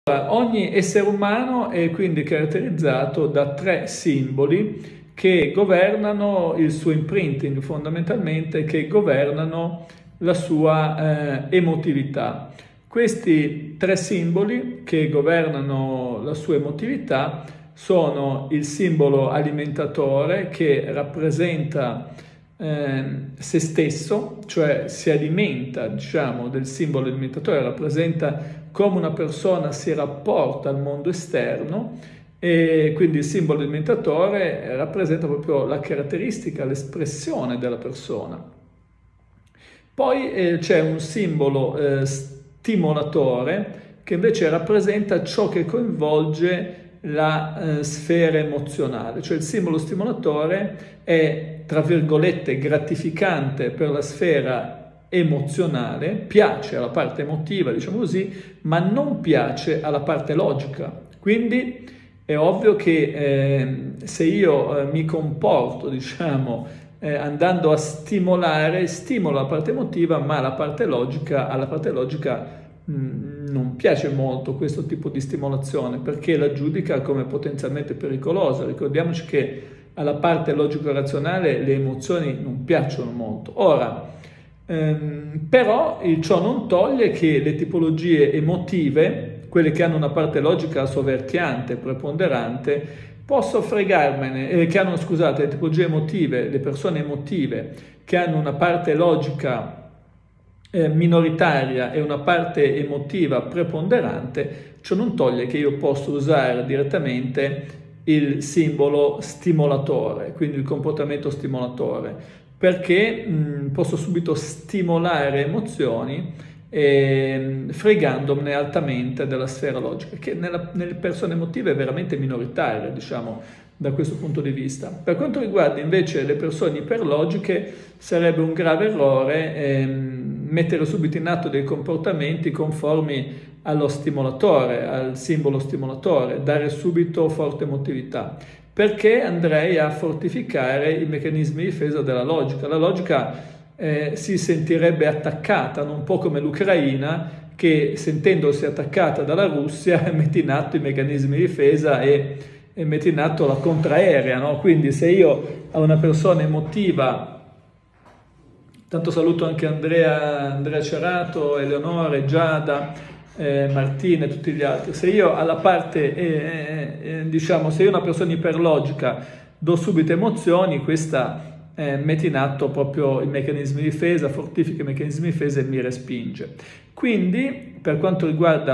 Ogni essere umano è quindi caratterizzato da 3 simboli che governano il suo imprinting, fondamentalmente, che governano la sua emotività. Questi 3 simboli che governano la sua emotività sono il simbolo alimentatore, che rappresenta se stesso, cioè si alimenta, diciamo, del simbolo alimentatore, rappresenta come una persona si rapporta al mondo esterno, e quindi il simbolo alimentatore rappresenta proprio la caratteristica, l'espressione della persona. Poi c'è un simbolo stimolatore, che invece rappresenta ciò che coinvolge la sfera emozionale, cioè il simbolo stimolatore è, tra virgolette, gratificante per la sfera emozionale, piace alla parte emotiva, diciamo così, ma non piace alla parte logica. Quindi è ovvio che se io mi comporto, diciamo, andando a stimolare, stimola la parte emotiva, ma alla parte logica non piace molto questo tipo di stimolazione, perché la giudica come potenzialmente pericolosa. Ricordiamoci che alla parte logico-razionale le emozioni non piacciono molto. Ora, però ciò non toglie che le tipologie emotive, quelle che hanno una parte logica soverchiante, preponderante, posso fregarmene, che hanno, scusate, le tipologie emotive, le persone emotive che hanno una parte logica minoritaria e una parte emotiva preponderante, ciò non toglie che io posso usare direttamente il simbolo stimolatore, quindi il comportamento stimolatore, perché posso subito stimolare emozioni fregandomene altamente della sfera logica, che nelle persone emotive è veramente minoritaria, diciamo, da questo punto di vista. Per quanto riguarda invece le persone iperlogiche, sarebbe un grave errore mettere subito in atto dei comportamenti conformi allo stimolatore, al simbolo stimolatore, dare subito forte emotività, perché andrei a fortificare i meccanismi di difesa della logica. La logica si sentirebbe attaccata, un po' come l'Ucraina, che sentendosi attaccata dalla Russia mette in atto i meccanismi di difesa e mette in atto la contraerea, no? Quindi se io a una persona emotiva, tanto saluto anche Andrea Cerato, Eleonore, Giada, Martina e tutti gli altri, se io alla parte, diciamo, se io una persona iperlogica do subito emozioni, questa mette in atto proprio i meccanismi di difesa, fortifica i meccanismi di difesa e mi respinge. Quindi, per quanto riguarda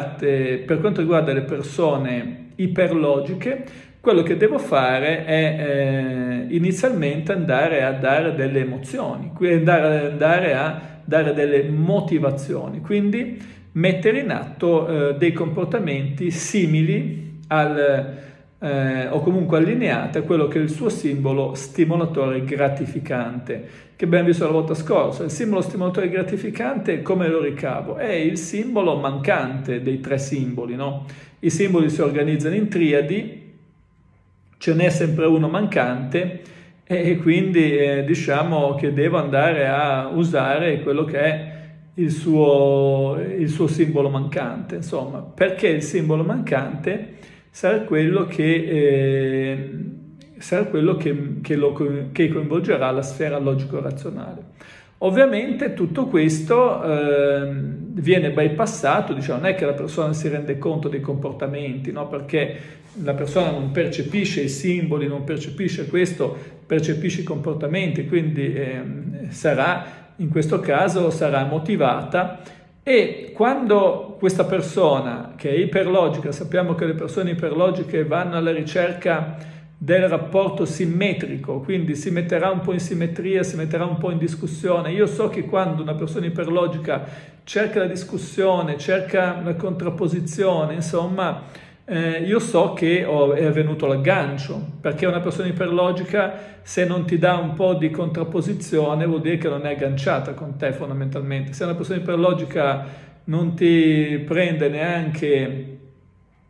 le persone iperlogiche, quello che devo fare è inizialmente andare a dare delle emozioni, andare a dare delle motivazioni, quindi mettere in atto dei comportamenti simili o comunque allineati a quello che è il suo simbolo stimolatore gratificante, che abbiamo visto la volta scorsa. Il simbolo stimolatore gratificante, come lo ricavo? È il simbolo mancante dei 3 simboli, no? I simboli si organizzano in triadi, ce n'è sempre uno mancante e quindi diciamo che devo andare a usare quello che è il suo simbolo mancante, insomma, perché il simbolo mancante sarà quello che coinvolgerà la sfera logico-razionale. Ovviamente tutto questo viene bypassato, diciamo, non è che la persona si rende conto dei comportamenti, no? Perché la persona non percepisce i simboli, non percepisce questo, percepisce i comportamenti, quindi in questo caso sarà motivata, e quando questa persona che è iperlogica, sappiamo che le persone iperlogiche vanno alla ricerca del rapporto simmetrico, quindi si metterà un po' in simmetria, si metterà un po' in discussione. Io so che quando una persona iperlogica cerca la discussione, cerca la contrapposizione, insomma, io so che è avvenuto l'aggancio, perché una persona iperlogica, se non ti dà un po' di contrapposizione, vuol dire che non è agganciata con te fondamentalmente. Se una persona iperlogica non ti prende neanche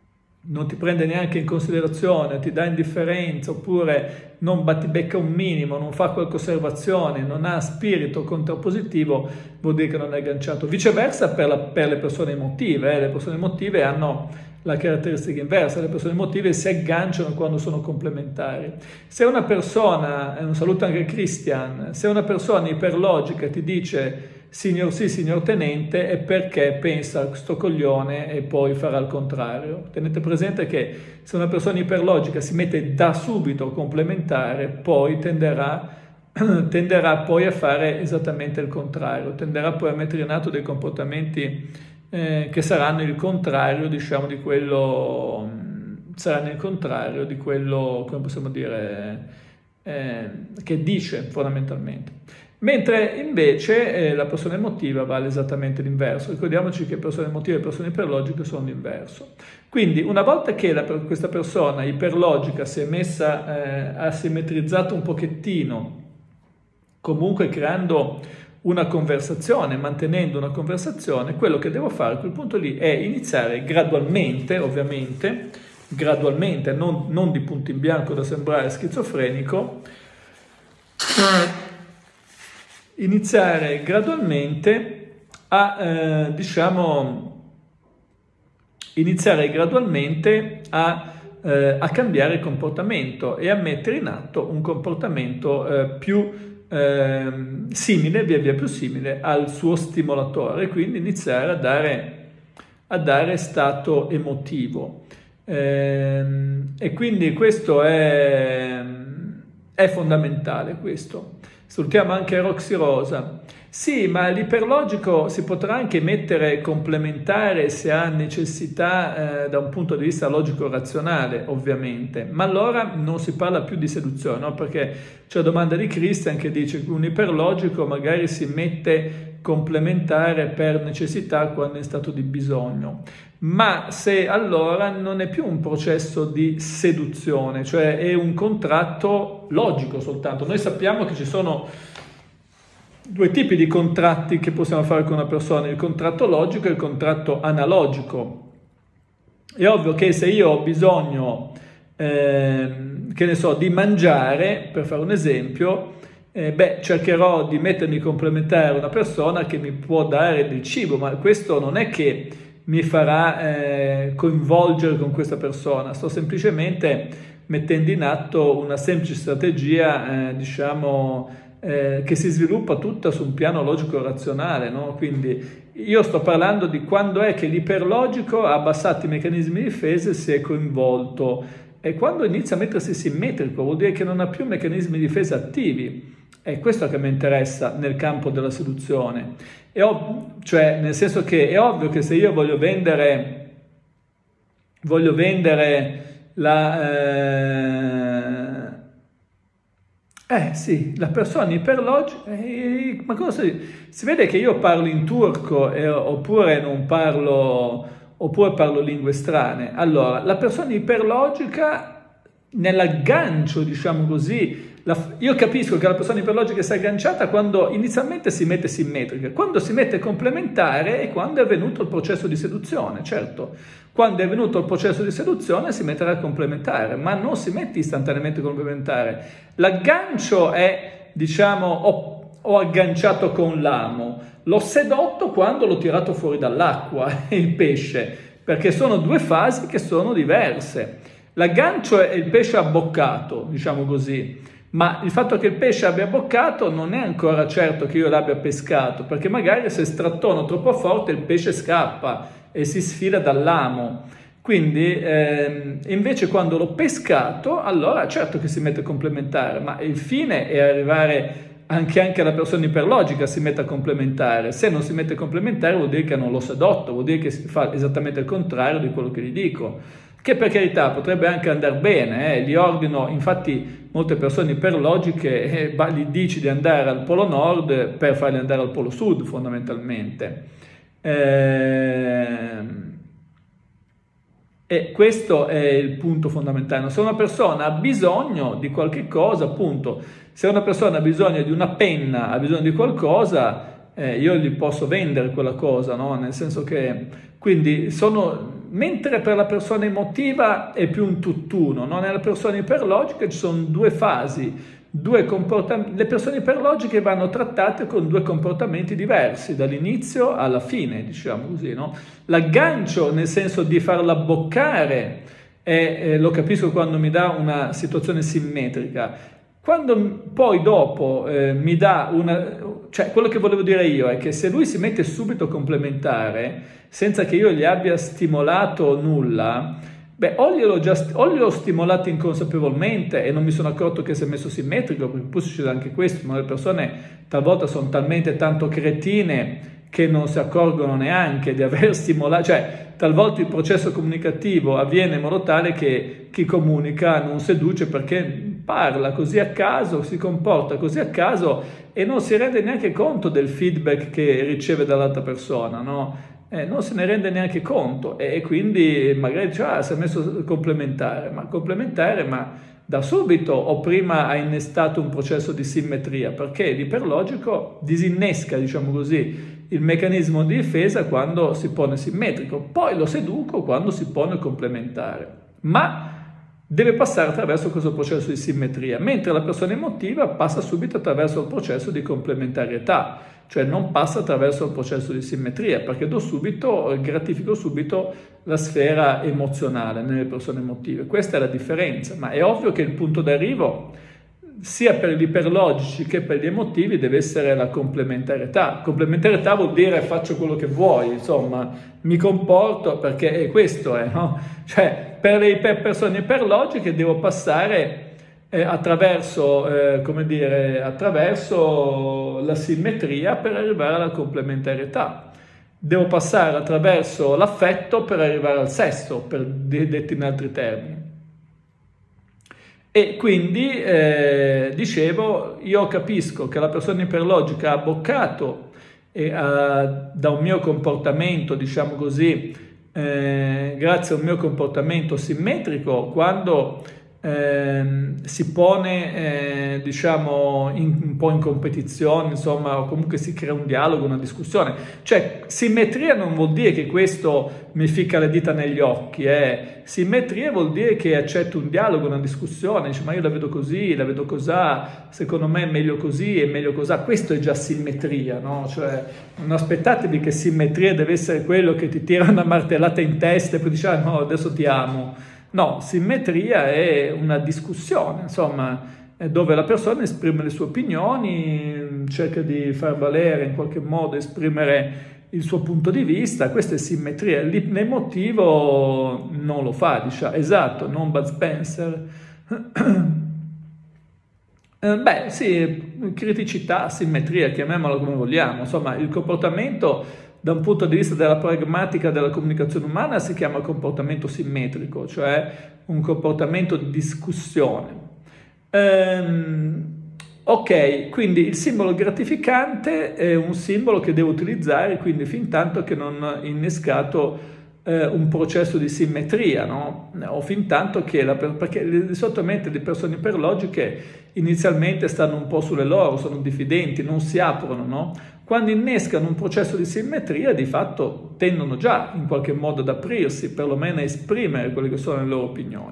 non ti prende neanche in considerazione, ti dà indifferenza, oppure non battibecca un minimo, non fa qualche osservazione, non ha spirito contrappositivo, vuol dire che non è agganciato. Viceversa per le persone emotive, le persone emotive hanno la caratteristica inversa, le persone emotive si agganciano quando sono complementari. Se una persona, un saluto anche a Christian, se una persona iperlogica ti dice signor sì, signor tenente, è perché pensa a sto coglione e poi farà il contrario. Tenete presente che se una persona iperlogica si mette da subito a complementare, poi tenderà poi a fare esattamente il contrario, tenderà poi a mettere in atto dei comportamenti che saranno il contrario, diciamo, di quello, saranno il contrario di quello, come possiamo dire, che dice fondamentalmente. Mentre invece la persona emotiva vale esattamente l'inverso. Ricordiamoci che persone emotive e persone iperlogiche sono l'inverso. Quindi una volta che questa persona iperlogica si è messa, ha simmetrizzato un pochettino, comunque creando una conversazione, mantenendo una conversazione, quello che devo fare a quel punto lì è iniziare gradualmente, ovviamente, gradualmente, non di punto in bianco da sembrare schizofrenico, iniziare gradualmente a, a cambiare comportamento e a mettere in atto un comportamento più simile, via via più simile al suo stimolatore, quindi iniziare a dare stato emotivo. E quindi questo è fondamentale, questo. Salutiamo anche Roxy Rosa. Sì, ma l'iperlogico si potrà anche mettere complementare se ha necessità da un punto di vista logico-razionale, ovviamente, ma allora non si parla più di seduzione, no? Perché c'è la domanda di Christian che dice che un iperlogico magari si mette complementare per necessità quando è in stato di bisogno, ma se allora non è più un processo di seduzione, cioè è un contratto logico soltanto. Noi sappiamo che ci sono due tipi di contratti che possiamo fare con una persona, il contratto logico e il contratto analogico. È ovvio che se io ho bisogno, che ne so, di mangiare, per fare un esempio, cercherò di mettermi complementare a una persona che mi può dare del cibo, ma questo non è che mi farà coinvolgere con questa persona, sto semplicemente mettendo in atto una semplice strategia, che si sviluppa tutta su un piano logico-razionale, no? Quindi io sto parlando di quando è che l'iperlogico ha abbassato i meccanismi di difesa e si è coinvolto, e quando inizia a mettersi simmetrico vuol dire che non ha più meccanismi di difesa attivi. È questo che mi interessa nel campo della seduzione. Cioè, nel senso che è ovvio che se io voglio vendere la persona iperlogica, ma cosa si vede che io parlo in turco oppure non parlo, oppure parlo lingue strane. Allora, la persona iperlogica nell'aggancio, diciamo così, io capisco che la persona iperlogica si è agganciata quando inizialmente si mette simmetrica, quando si mette complementare e quando è avvenuto il processo di seduzione, certo. Quando è avvenuto il processo di seduzione si metterà complementare, ma non si mette istantaneamente complementare. L'aggancio è, ho agganciato con l'amo, l'ho sedotto quando l'ho tirato fuori dall'acqua, il pesce, perché sono due fasi che sono diverse. L'aggancio è il pesce abboccato, diciamo così, ma il fatto che il pesce abbia abboccato non è ancora certo che io l'abbia pescato, perché magari se strattono troppo forte il pesce scappa e si sfila dall'amo. Quindi invece quando l'ho pescato, allora certo che si mette complementare, ma il fine è arrivare anche alla persona iperlogica si mette a complementare. Se non si mette complementare vuol dire che non l'ho sedotto, vuol dire che si fa esattamente il contrario di quello che gli dico, che per carità potrebbe anche andare bene, gli ordino, infatti molte persone iperlogiche gli dici di andare al polo nord per farli andare al polo sud fondamentalmente. E questo è il punto fondamentale. Se una persona ha bisogno di qualche cosa, appunto, se una persona ha bisogno di una penna, ha bisogno di qualcosa, io gli posso vendere quella cosa, no? Nel senso che, quindi mentre per la persona emotiva è più un tutt'uno, no? Nella persona iperlogica ci sono due fasi, le persone iperlogiche vanno trattate con due comportamenti diversi, dall'inizio alla fine, diciamo così, no? L'aggancio, nel senso di farla boccare, lo capisco quando mi dà una situazione simmetrica. Quando poi dopo mi dà cioè quello che volevo dire io è che se lui si mette subito complementare, senza che io gli abbia stimolato nulla, beh, o li ho stimolati inconsapevolmente e non mi sono accorto che si è messo simmetrico, perché poi succede anche questo, ma le persone talvolta sono talmente tanto cretine che non si accorgono neanche di aver stimolato, cioè talvolta il processo comunicativo avviene in modo tale che chi comunica non seduce perché parla così a caso, si comporta così a caso e non si rende neanche conto del feedback che riceve dall'altra persona, no? Non se ne rende neanche conto e quindi magari dice, si è messo complementare, ma da subito o prima ha innestato un processo di simmetria, perché l'iperlogico disinnesca, diciamo così, il meccanismo di difesa quando si pone simmetrico, poi lo seduco quando si pone complementare, ma deve passare attraverso questo processo di simmetria, mentre la persona emotiva passa subito attraverso il processo di complementarietà, cioè non passa attraverso il processo di simmetria, perché gratifico subito la sfera emozionale nelle persone emotive. Questa è la differenza, ma è ovvio che il punto d'arrivo sia per gli iperlogici che per gli emotivi deve essere la complementarietà. Complementarietà vuol dire faccio quello che vuoi, insomma, mi comporto perché questo è, no? Cioè per le persone iperlogiche devo passare attraverso la simmetria per arrivare alla complementarietà. Devo passare attraverso l'affetto per arrivare al sesso, per detti in altri termini. E quindi, dicevo, io capisco che la persona iperlogica ha boccato da un mio comportamento, diciamo così, grazie a un mio comportamento simmetrico, quando si pone, diciamo, un po' in competizione, insomma, o comunque si crea un dialogo, una discussione. Cioè, simmetria non vuol dire che questo mi ficca le dita negli occhi, Simmetria vuol dire che accetto un dialogo, una discussione, dice, ma io la vedo così, la vedo cosà, secondo me è meglio così, è meglio cosà. Questo è già simmetria, no? Cioè, non aspettatevi che simmetria deve essere quello che ti tira una martellata in testa e poi dice, no, adesso ti amo. No, simmetria è una discussione, insomma, dove la persona esprime le sue opinioni, cerca di far valere in qualche modo, esprimere il suo punto di vista, questa è simmetria. L'emotivo non lo fa, diciamo, esatto, non Bud Spencer. Beh, sì, criticità, simmetria, chiamiamola come vogliamo, insomma, il comportamento da un punto di vista della pragmatica della comunicazione umana si chiama comportamento simmetrico, cioè un comportamento di discussione. Ok, quindi il simbolo gratificante è un simbolo che devo utilizzare, quindi fin tanto che non ho innescato un processo di simmetria, no? O fin tanto che, perché di solito le persone iperlogiche inizialmente stanno un po' sulle loro, sono diffidenti, non si aprono, no? Quando innescano un processo di simmetria, di fatto tendono già in qualche modo ad aprirsi, perlomeno a esprimere quelle che sono le loro opinioni.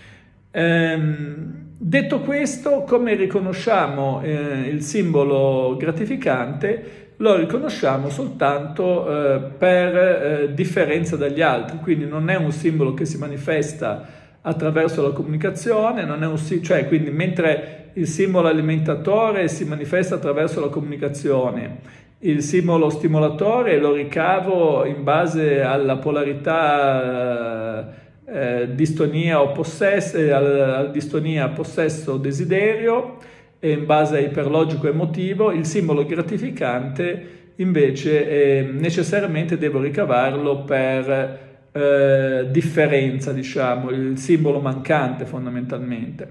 Detto questo, come riconosciamo il simbolo gratificante? Lo riconosciamo soltanto per differenza dagli altri, quindi non è un simbolo che si manifesta attraverso la comunicazione, cioè quindi mentre il simbolo alimentatore si manifesta attraverso la comunicazione, il simbolo stimolatore lo ricavo in base alla polarità distonia o possesso, alla distonia possesso-desiderio, e in base a iperlogico emotivo. Il simbolo gratificante invece necessariamente devo ricavarlo per differenza, diciamo, il simbolo mancante fondamentalmente.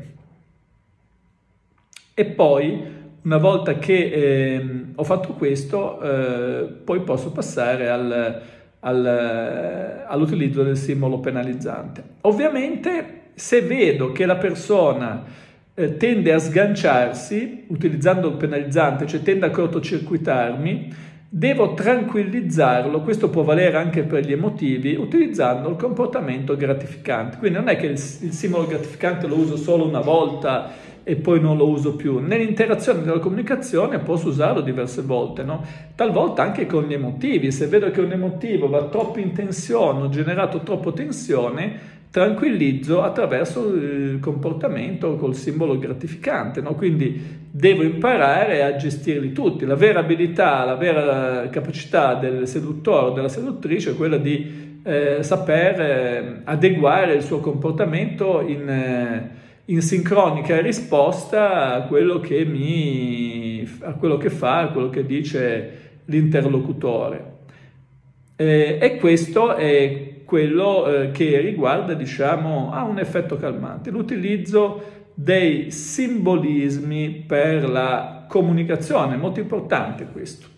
E poi, una volta che ho fatto questo, poi posso passare all'utilizzo del simbolo penalizzante. Ovviamente, se vedo che la persona tende a sganciarsi utilizzando il penalizzante, cioè tende a cortocircuitarmi, devo tranquillizzarlo, questo può valere anche per gli emotivi, utilizzando il comportamento gratificante. Quindi non è che il simbolo gratificante lo uso solo una volta e poi non lo uso più. Nell'interazione della comunicazione posso usarlo diverse volte, no? Talvolta anche con gli emotivi. Se vedo che un emotivo va troppo in tensione, ho generato troppo tensione, tranquillizzo attraverso il comportamento col simbolo gratificante, no? Quindi devo imparare a gestirli tutti. La vera abilità, la vera capacità del seduttore o della seduttrice è quella di saper adeguare il suo comportamento in sincronica risposta a quello che fa, a quello che dice l'interlocutore. E questo è quello che riguarda, diciamo, ha un effetto calmante. L'utilizzo dei simbolismi per la comunicazione, è molto importante questo.